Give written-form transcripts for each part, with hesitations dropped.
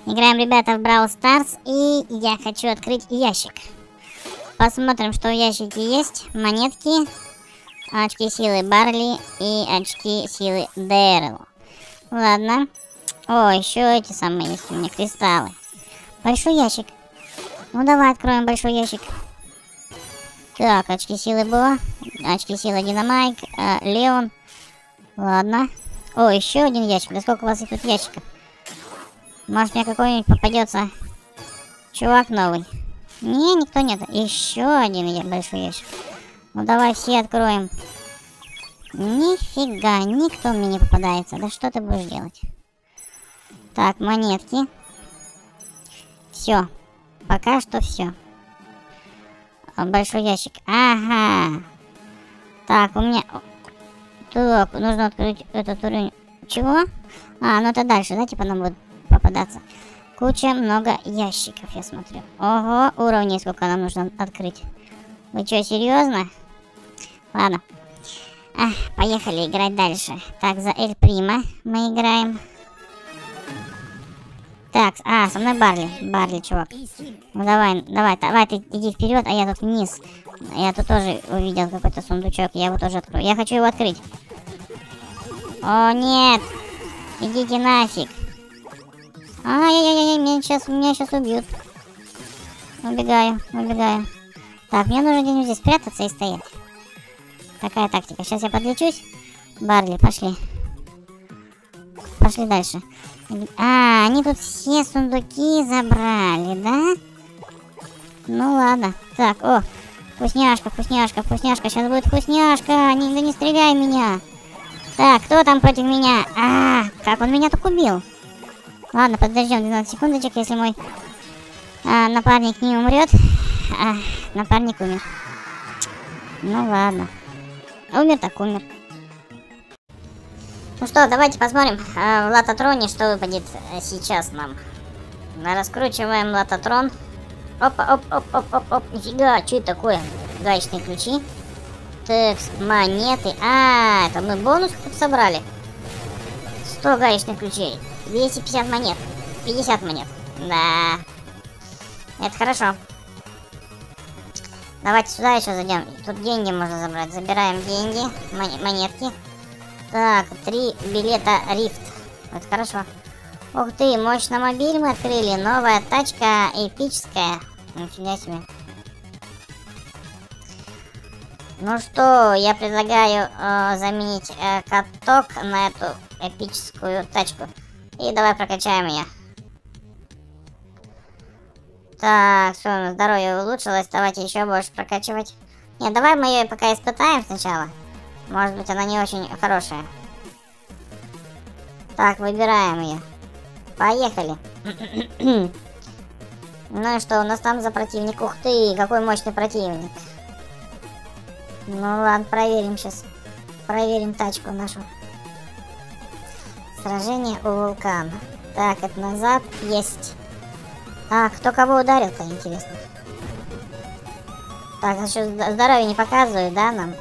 Играем, ребята, в Brawl Stars. И я хочу открыть ящик. Посмотрим, что в ящике есть. Монетки, очки силы Барли и очки силы Дэрил. Ладно. О, еще эти самые есть у меня кристаллы. Большой ящик. Ну давай откроем большой ящик. Так, очки силы Бо, очки силы Динамайк, Леон. Ладно. О, еще один ящик. Да сколько у вас тут ящиков? Может, мне какой-нибудь попадется чувак новый? Не, никто нет. Еще один большой ящик. Ну давай все откроем. Нифига, никто мне не попадается. Да что ты будешь делать? Так, монетки. Все. Пока что все. Большой ящик. Ага. Так, у меня... Так, нужно открыть этот уровень. Чего? А, ну это дальше, да, типа нам будет попадаться. Куча, много ящиков, я смотрю. Ого, уровней сколько нам нужно открыть. Вы что, серьезно? Ладно. Поехали играть дальше. Так, за Эль Прима мы играем. Так, со мной Барли. Барли, чувак. Ну давай, ты иди вперед, а я тут вниз. Я тут тоже увидел какой-то сундучок, я его тоже открою. Я хочу его открыть. О, нет! Идите нафиг. Ай-яй-яй, меня сейчас убьют. Убегаю. Так, мне нужно где-нибудь здесь спрятаться и стоять. Такая тактика. Сейчас я подлечусь. Барли, пошли. Пошли дальше. Они тут все сундуки забрали, да? Ну ладно. Так, о, вкусняшка. Сейчас будет вкусняшка. Не стреляй меня. Так, кто там против меня? Как он меня так убил? Ладно, подождем 12 секундочек, если мой напарник не умрет. Напарник умер. Ну ладно. Умер так умер. Ну что, давайте посмотрим в лототроне, что выпадет сейчас нам. Раскручиваем лототрон. Опа, оп. Нифига, что это такое? Гаечные ключи. Так, монеты. Это мы бонус тут собрали. 100 гаечных ключей. 250 монет. 50 монет. Да. Это хорошо. Давайте сюда еще зайдем. Тут деньги можно забрать. Забираем деньги. Монетки. Так, 3 билета Рифт. Это хорошо. Ух ты, мощномобиль мы открыли. Новая тачка эпическая. Нифига себе. Ну что, я предлагаю заменить каток на эту эпическую тачку. И давай прокачаем ее. Так, все, здоровье улучшилось. Давайте еще больше прокачивать. Нет, давай мы ее пока испытаем сначала. Может быть, она не очень хорошая. Так, выбираем ее. Поехали. Ну и что у нас там за противник? Ух ты, какой мощный противник. Ну ладно, проверим сейчас. Проверим тачку нашу. Сражение у вулкана. Так, это назад. Есть. Кто кого ударил-то, интересно. Так, а что, здоровье не показывает, да, нам?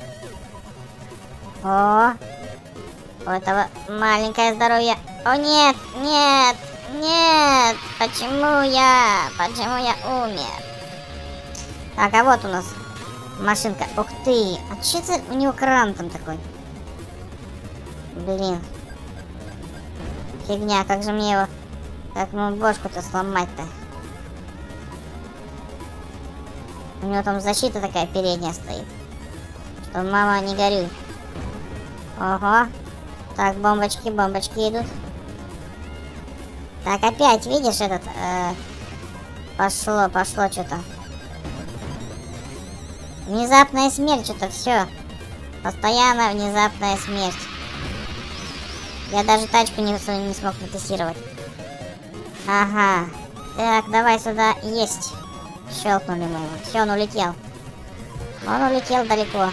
У этого маленькое здоровье. О, нет. Почему я умер? Так, а вот у нас машинка. Ух ты. А что это у него кран там такой? Блин. Фигня, как же мне его... Как ему бошку-то сломать-то? У него там защита такая передняя стоит. Что, мама, не горюй. Ого. Так, бомбочки идут. Так, опять, видишь, этот... Пошло что-то. Внезапная смерть, что-то все. Постоянно внезапная смерть. Я даже тачку не смог протестировать. Ага. Так, давай сюда. Есть. Щелкнули мы его. Все, он улетел. Он улетел далеко.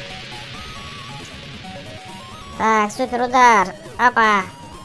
Так, супер удар. Опа.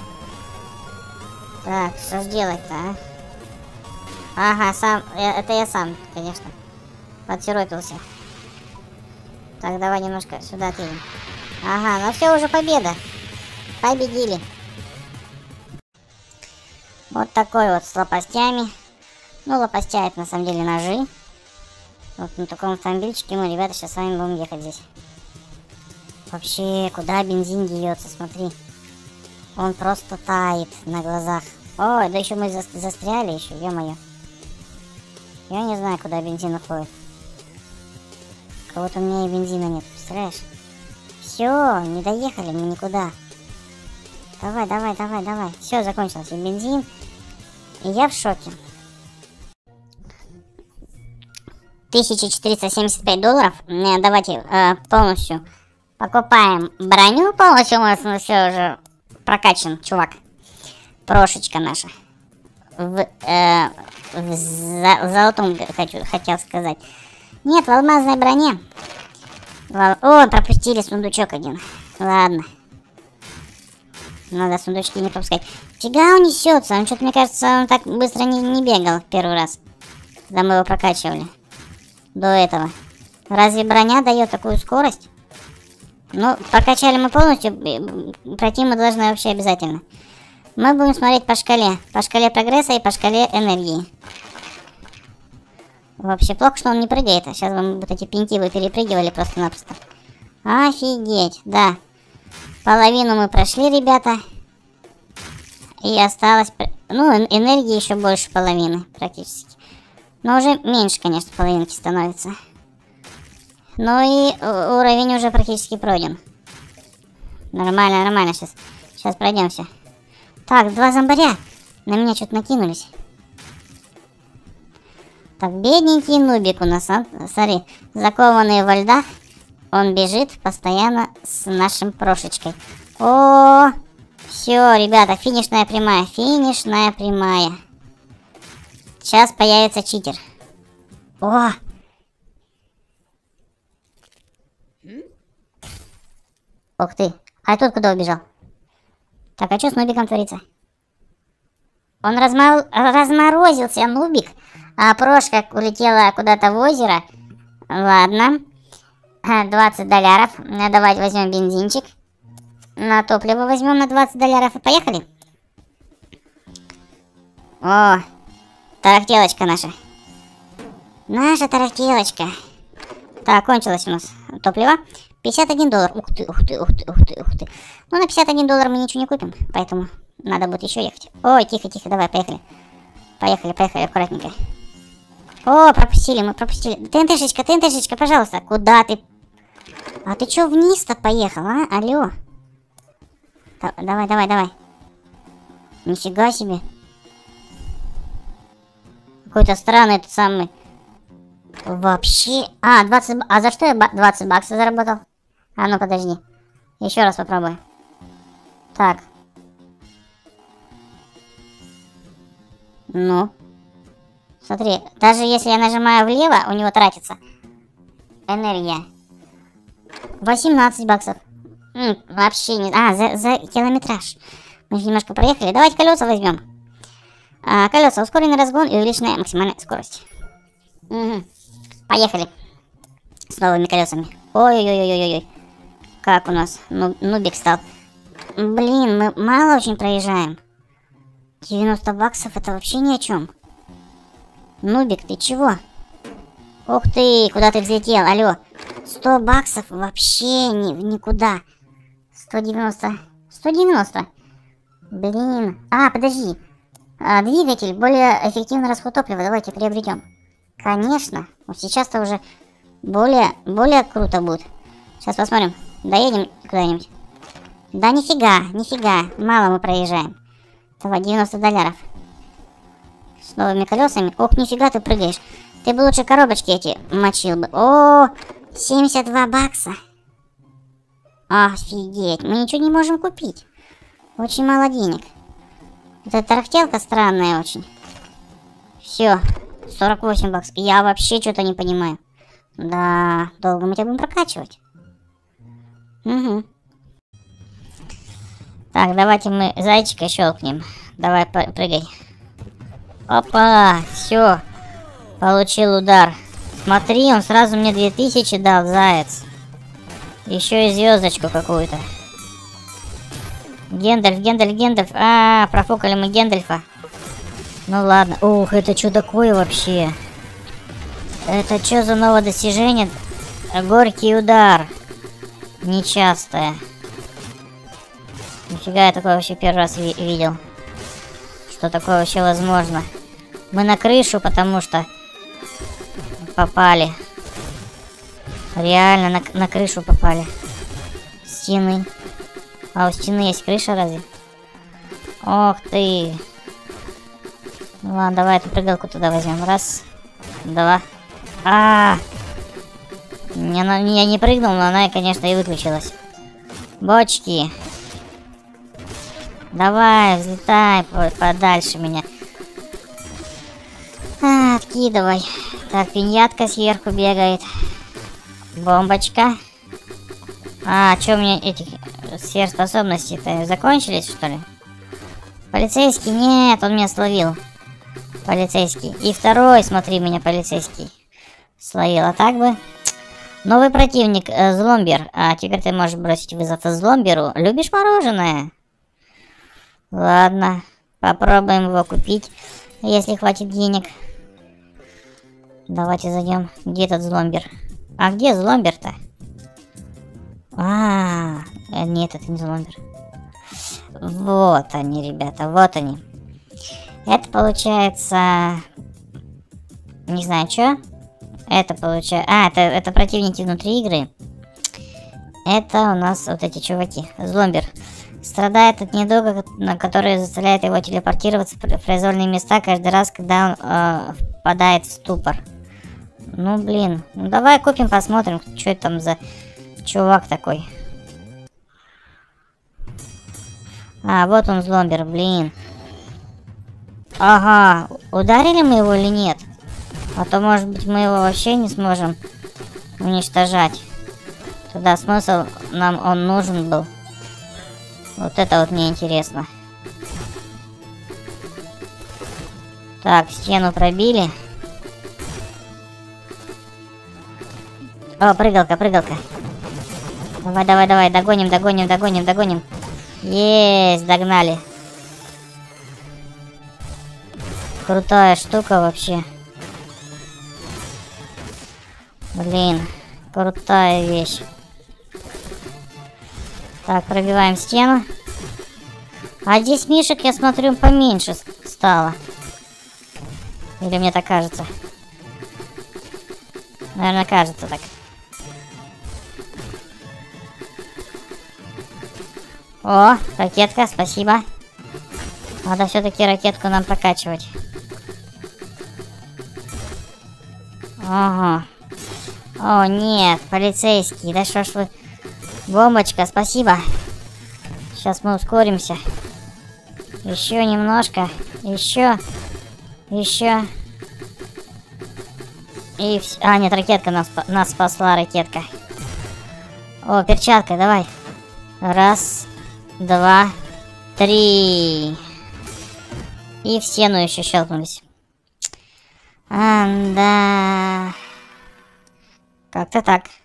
Так, что ж делать-то, Ага, это я сам, конечно. Подсиропился. Так, давай немножко сюда отъедем. Ага, ну все, уже победа. Победили. Вот такой вот с лопастями. Ну, лопастя это на самом деле ножи. Вот на таком автомобильчике мы, ребята, сейчас с вами будем ехать здесь. Вообще, куда бензин деется, смотри. Он просто тает на глазах. Ой, да еще мы застряли еще, ё-моё. Я не знаю, куда бензин уходит. Кого-то у меня и бензина нет, представляешь? Все, не доехали мы никуда. Давай, давай, давай, давай. Все, закончился бензин. И я в шоке. $1475. Давайте полностью покупаем броню. Полностью у нас все уже прокачан, чувак. Прошечка наша. В золотом хотел сказать. Нет, в алмазной броне. О, пропустили сундучок один. Ладно. Надо сундучки не пропускать. Фига он несется. Он что-то, мне кажется, он так быстро не бегал в первый раз. Когда мы его прокачивали. До этого. Разве броня дает такую скорость? Ну, прокачали мы полностью. Пройти мы должны вообще обязательно. Мы будем смотреть по шкале. По шкале прогресса и по шкале энергии. Вообще плохо, что он не прыгает. А сейчас вам вот эти пеньки вы перепрыгивали просто-напросто. Офигеть, да. Половину мы прошли, ребята. И осталось... Ну, энергии еще больше половины, практически. Но уже меньше, конечно, половинки становится. Ну и уровень уже практически пройден. Нормально, нормально сейчас. Сейчас пройдемся. Так, 2 зомбаря. На меня что-то накинулись. Так, бедненький нубик у нас, смотри, закованный во льдах. Он бежит постоянно с нашим прошечкой. О, все, ребята, финишная прямая, финишная прямая. Сейчас появится читер. О! Ух ты, а тут куда убежал? Так, а что с нубиком творится? Он разморозился, нубик. А прошка улетела куда-то в озеро. Ладно. $20. Давайте возьмем бензинчик. На топливо возьмем на $20 и поехали. О, тарахтелочка наша. Наша тарахтелочка. Так, кончилось у нас топливо. $51. Ух ты, ух ты, ух ты, ух ты, ух ты. Ну, на $51 мы ничего не купим, поэтому надо будет еще ехать. Ой, тихо, тихо, давай, поехали. Поехали, поехали, аккуратненько. О, пропустили, мы пропустили. ТНТшечка, ТНТшечка, пожалуйста. Куда ты? А ты чё вниз-то поехал, а? Алло. Давай, давай, давай. Нифига себе. Какой-то странный этот самый. Вообще. А, 20... А за что я 20 баксов заработал? А ну подожди. Еще раз попробую. Так. Ну. Смотри, даже если я нажимаю влево, у него тратится энергия. 18 баксов. Вообще не... А, за километраж. Мы же немножко проехали. Давайте колеса возьмем. Колеса, ускоренный разгон и увеличенная максимальная скорость. Угу. Поехали. С новыми колесами. Ой-ой-ой-ой-ой. Как у нас нубик стал. Блин, мы мало очень проезжаем. 90 баксов это вообще ни о чем. Нубик, ты чего? Ух ты, куда ты взлетел? Алло. 100 баксов вообще никуда. 190. 190. Блин. А, подожди. Двигатель, более эффективный расход топлива. Давайте приобретем. Конечно. Вот сейчас-то уже более круто будет. Сейчас посмотрим. Доедем куда-нибудь. Да нифига, нифига. Мало мы проезжаем. Давай, $90. С новыми колесами. Ох, нифига ты прыгаешь. Ты бы лучше коробочки эти мочил бы. О, 72 бакса. Офигеть. Мы ничего не можем купить. Очень мало денег. Вот эта тарахтелка странная очень. Все. 48 баксов. Я вообще что-то не понимаю. Да, долго мы тебя будем прокачивать. Угу. Так, давайте мы зайчика щелкнем. Давай, прыгай. Опа, все. Получил удар. Смотри, он сразу мне 2000 дал, заяц. Еще и звездочку какую-то. Гендальф, Гендальф, Гендальф. Профукали мы Гендальфа. Ну ладно. Ух, это что такое вообще? Это что за новое достижение? Горький удар. Нечастое. Нифига, я такое вообще первый раз видел. Что такое вообще возможно? Мы на крышу, потому что попали. Реально на крышу попали. Стены. А у стены есть крыша разве? Ох ты. Ну ладно, давай эту прыгалку туда возьмем. Раз, два. Я не прыгнул, но она, конечно, и выключилась. Бочки. Давай, взлетай подальше меня. Откидывай. Так, пиньятка сверху бегает. Бомбочка. Что у меня этих сверхспособностей-то закончились, что ли? Полицейский? Нет, он меня словил. Полицейский. И второй, смотри, меня полицейский словил. А так бы... Новый противник, Зломбер. Теперь ты можешь бросить вызов Зломберу. Любишь мороженое? Ладно, попробуем его купить, если хватит денег. Давайте зайдем. Где этот Зломбер? А где Зломбер-то? Нет, это не Зломбер. Вот они, ребята, вот они. Это получается... Не знаю, что. Это получается... это противники внутри игры. Это у нас вот эти чуваки. Зломбер. Страдает от недуга, который заставляет его телепортироваться в произвольные места каждый раз, когда он впадает в ступор. Ну, блин. Ну, давай купим, посмотрим, что это там за чувак такой. Вот он, Зломбер, блин. Ага, ударили мы его или нет? А то, может быть, мы его вообще не сможем уничтожать. Туда смысл нам он нужен был. Вот это вот мне интересно. Так, стену пробили. О, прыгалка, прыгалка. Давай, давай, давай, догоним, догоним, догоним, догоним. Есть, догнали. Крутая штука вообще. Блин, крутая вещь. Так, пробиваем стену. А здесь мишек, я смотрю, поменьше стало. Или мне так кажется? Наверное, кажется так. О, ракетка, спасибо. Надо все-таки ракетку нам прокачивать. Ага. О, нет, полицейский. Да что ж вы... Бомбочка, спасибо. Сейчас мы ускоримся. Еще немножко. Еще. Еще. И все. Нет, ракетка нас спасла, ракетка. О, перчатка, давай. Раз, два, три. И в стену еще щелкнулись. Да. Как-то так.